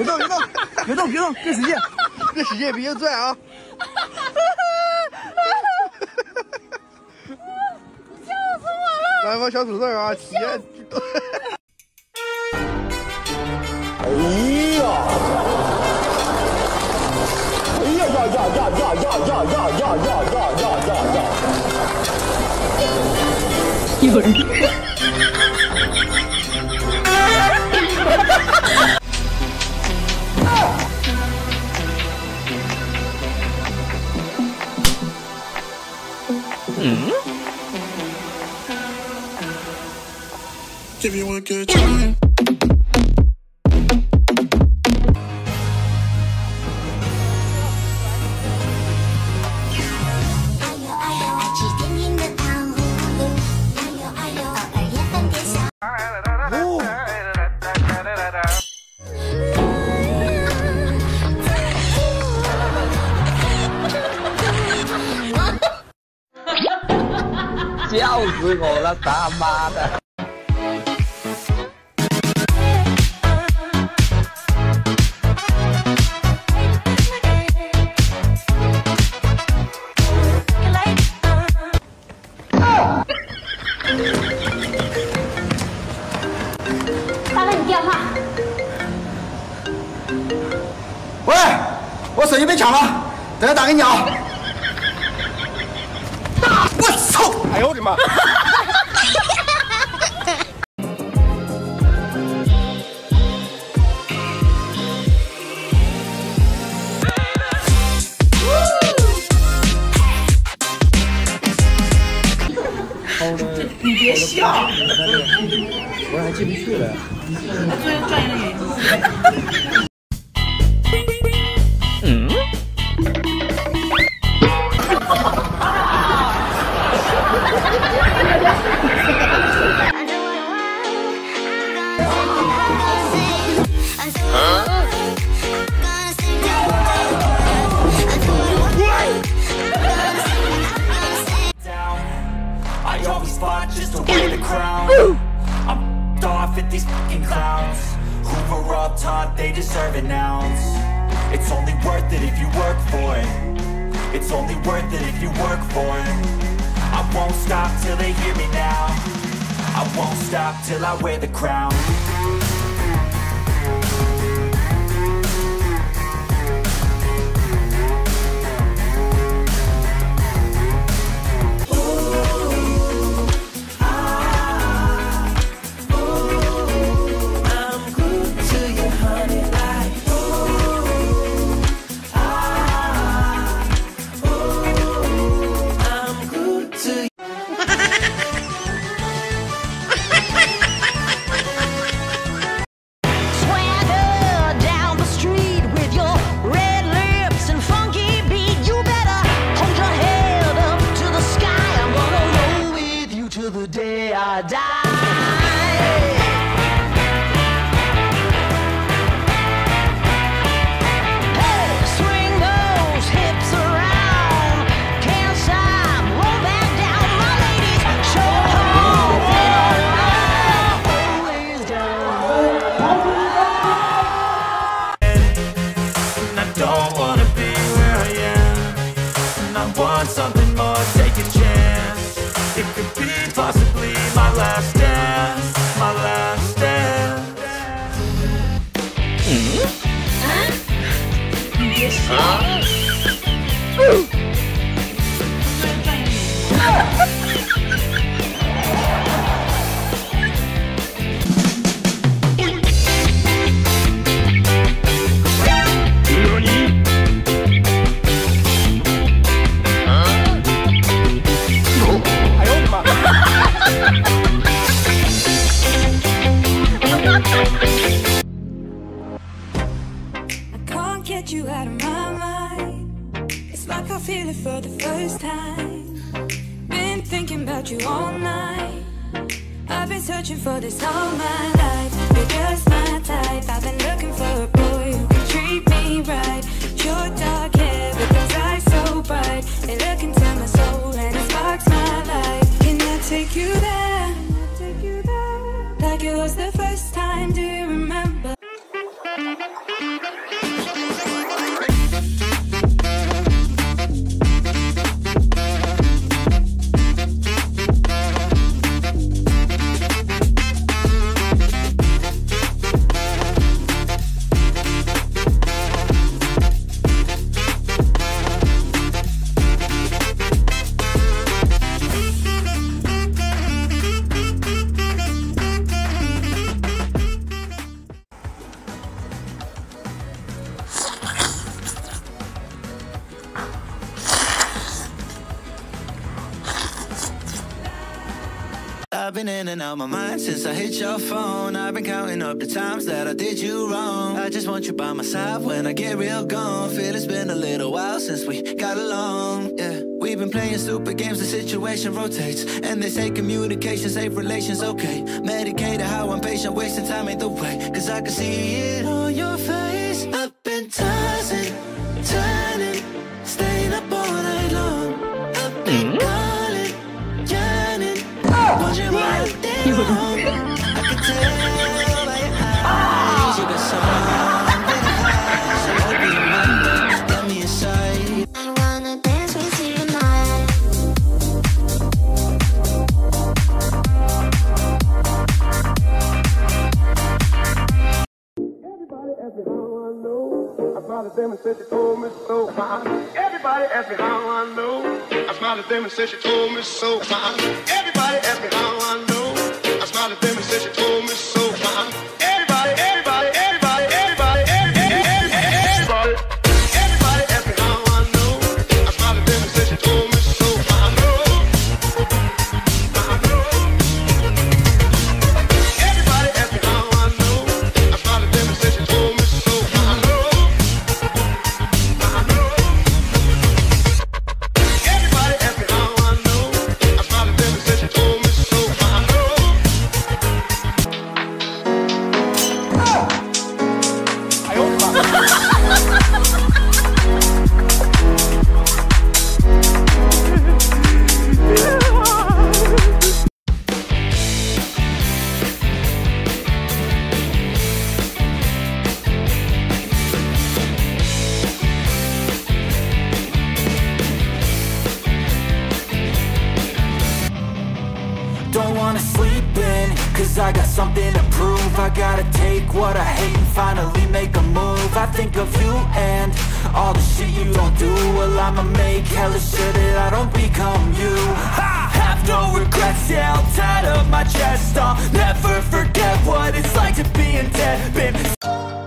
别动，别使劲，别使劲，别硬拽啊！ 笑死我了！ 来帮小土豆啊，体验。哎呀！ 有人。 Give you a good time. Oh, 笑死我了，他妈的！ 打了你电话。 喂，我手机被抢了，等下打给你啊。我操！哎呦我的妈！ 你别笑， 我还进不去了。 作为专业的原因。 I always fought just to wear the crown. I'm off at these fucking clowns who were all taught they deserve an ounce. It's only worth it if you work for it. It's only worth it if you work for it. I won't stop till they hear me now. I won't stop till I wear the crown. The day I die. Hey, swing those hips around. Can't stop, roll back down. My ladies, show home. Always down. And I don't wanna be where I am. And I want something more, take a chance. It could be possibly my last dance, my last dance. 你别笑。 Get you out of my mind. It's like I feel it for the first time. Been thinking about you all night. I've been searching for this all my life. You're just my type. I've been looking for a boy who can treat me right. Your dark hair with those eyes so bright. They look into my soul and it sparks my life. Can I take you there? Like it was the first time. Do you remember? I've been in and out my mind since I hit your phone. I've been counting up the times that I did you wrong. I just want you by my side when I get real gone. Feel it's been a little while since we got along, yeah. We've been playing stupid games, the situation rotates. And they say communication, safe relations, okay. Medicated how I'm patient, wasting time ain't the way. Cause I can see it on your face. I've been tossing, turning, staying up all night long. I've been calling, yearning, wondering why I did wrong. I can tell by your eyes you got something to hide. So hope you remember, let me inside. I wanna dance with you tonight. Everybody ask me how I know. I smiled at them and said she told me so. Everybody ask me how I know. I smiled at them and said she told me so. Everybody ask me how I know. I smiled at them and said she told me so. Everybody, everybody, everybody, everybody, everybody, everybody ask me how I know. I smiled at them and said she told me so. I know. Everybody ask me how I know. I smiled at them and said she told me so. I know. Everybody ask me how I know. I smiled at them and said she told me so. I know. Don't wanna sleep in, cause I got something to prove. I gotta take what I hate and finally make a move. I think of you and all the shit you don't do. Well, I'ma make hella sure that I don't become you. I have no regrets, yeah, I'll tie up my chest. I'll never forget what it's like to be in debt. Been